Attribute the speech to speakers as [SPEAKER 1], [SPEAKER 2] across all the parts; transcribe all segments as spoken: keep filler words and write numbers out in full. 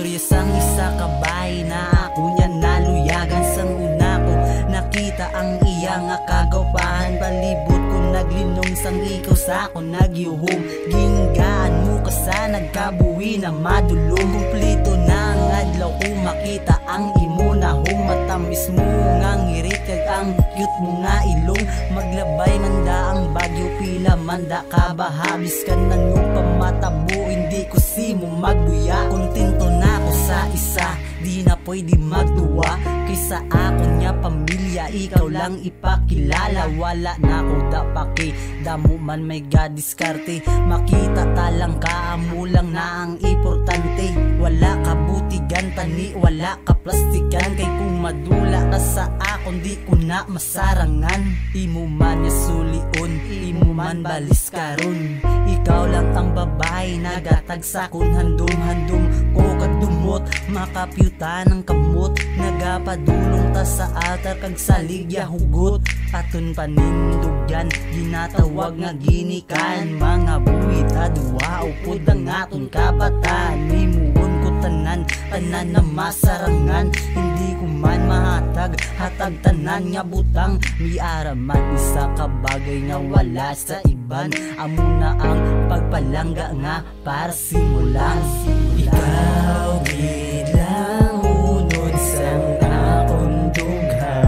[SPEAKER 1] istorya sang isa kabay na ako niya naluyagan. Sang una ko nakita ang iya nga kagawpahan, palibot ko naglinong sang ikaw sa ako nagyuhong. Ginggaan mo ka sa nagkabuhi na madulong, kumplito na ang adlaw ko makita ang imo na hong matamis mo nga ngirit kag ang cute mo nga ilong. Maglabay manda ang bagyo pila manda ka bahabis ka na nung pamatabo, hindi ko si mo magbuya. Kontento na ako sa isa, di na pwede magduwa, kaysa ako niya pamilya ikaw lang ipakilala. Wala na ko dapaki damo man may gadiskarte, makita talang ka amo lang na ang importante. Wala ka butigan tani wala ka plastikan, kay kung madula ka sa akon di ko na masarangan. Imo man ya sulion, imo man balis karon, ikaw lang ang babae nagatag sa kun handom-handom ko kadumot, makapyuta ng kamot, nagapadulong ta sa altar kag saligya hugot. Aton panindugyan ginatawag nga ginikan, mga buhit adwa upod ang aton kabataan. Himuon ko tanan tanan na masarangan, hindi ko man mahatag hatag tanan nga butang. Miaraman isa ka bagay nga wala sa iban, amo na ang pagpalangga nga para simulan. Ikaw bilang unod sang akong dugha,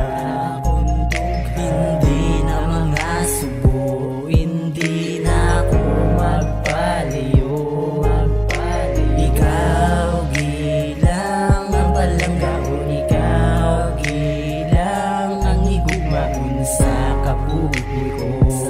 [SPEAKER 1] hindi na mga subo, hindi na ako magpaliyo. Ikaw gilang ang palanggaon, ikaw gilang ang igugmaon sa kabuhi ko.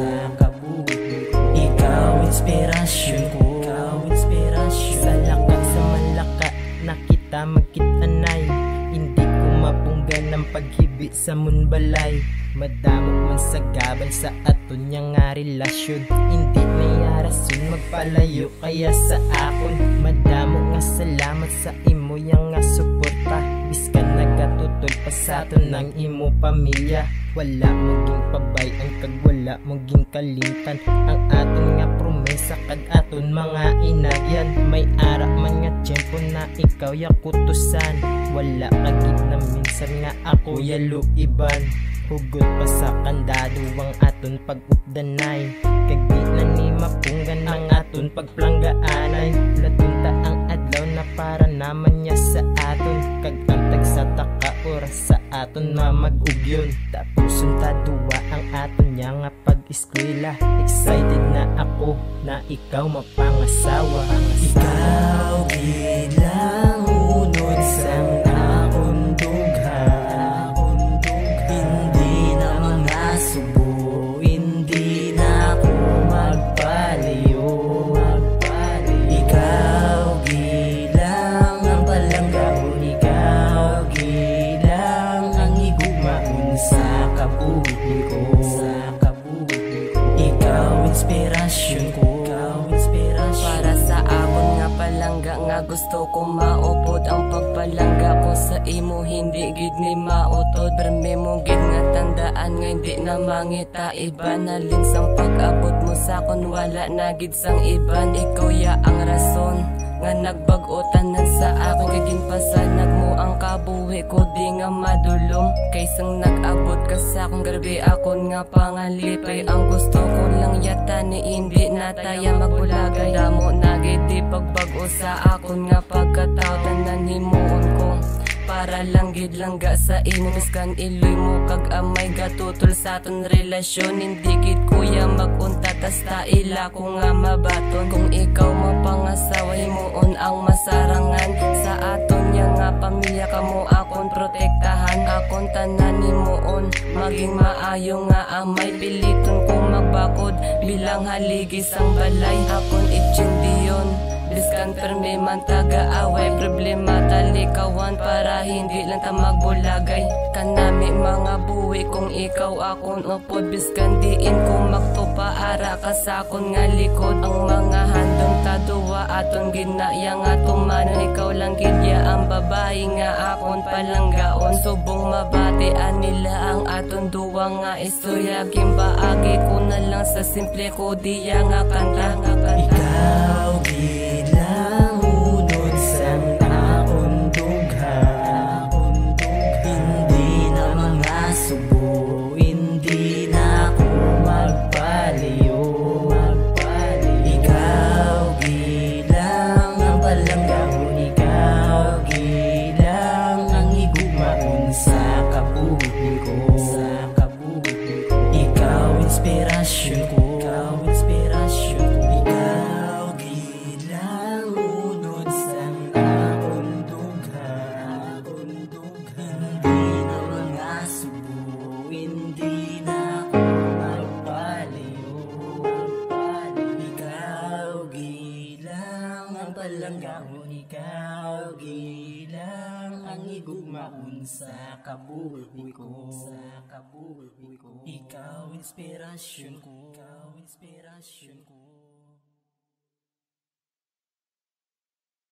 [SPEAKER 1] Ikaw inspirasyon ko, sa lakad sa malaka nakita magkitanay, hindi ko mapunggan ang paghibi sa munbalay. Madamo man sa gabal sa aton niya nga relasyon, hindi na rason magpalayo kaya sa akon. Madamo nga salamat sa imo yang nga suporta, biskan nagatutol pa sa aton ng imo pamilya. Wala maging pabayan kag wala maging kalimtan ang aton nga promesa kag aton mga inagyan. May ara man nga tiyempo na ikaw ya kutusan, wala kagid na minsan nga ako ya luiban. Hugot pa sa kandado ang aton pag-updanay, kag di na ni mapunggan ang aton pagplanggaanay. Latunta ang adlaw na para naman niya sa aton, kag antag sa taka oras sa aton na mag-ugyon. Tapos unta duwa ang aton niya nga pag-eskwela, excited na ako na ikaw mapangasawa. Ikaw bilang unod sang akong dugha, hindi na mga subo, hindi na ako magpaliyo. Ikaw gilang ang palanggaon, ikaw gilang ang igugmaon sa kabuhi ko. Ikaw inspirasyon ko, para sa akon nga palangga nga gusto ko maupod. Ang pagpalangga ko sa imo hindi gid ni mautod, perme mo gid nga tandaan nga hindi na mangita iban. Halin sang pag-abot mo sa kon wala na gid sang iban. Ikaw ya ang rason nga nagbag-utanan sa akon, kay ginpasanag mo ang kabuhi ko di nga madulong. Kaysang nag-abot ka sa akong grabe akon nga pangalipay. Ang gusto ko lang yata ni hindi na taya magbulagay. Damo na gid di pagbago sa akon nga pagkatao, tanan himuon ko para lang gid langga sa imo. Biskan iloy mo kag amay gatutol sa aton relasyon, hindi gid kuya magunta tas taila ko nga mabaton. Kung ikaw mapangasawa himuon ang masarangan sa aton niya nga pamilya, kamo akon protektahan. Akon tanan himuon maging maayo nga amay, piliton ko magbakod bilang haligi sang balay. Akon itsindiyon biskan perme man taga-away, problema talikawan para hindi lang ta magbulagay. Kanami mga buwi kung ikaw akon upod, biskan diin ko magtupa ara ka sa akon nga likod. Ang mga handong taduwa aton ginaya nga tumanon, ikaw lang gidya ang babae nga akon palanggaon. Subong mabatian nila ang aton duwa nga istorya, gimbaagi ko na lang sa simple ko diya nga kanta. Ikaw bilang unod sang akon higugmaon sa kabuhi ko, sa kabuhi ko. Ikaw inspirasyon ko, ikaw inspirasyon ko.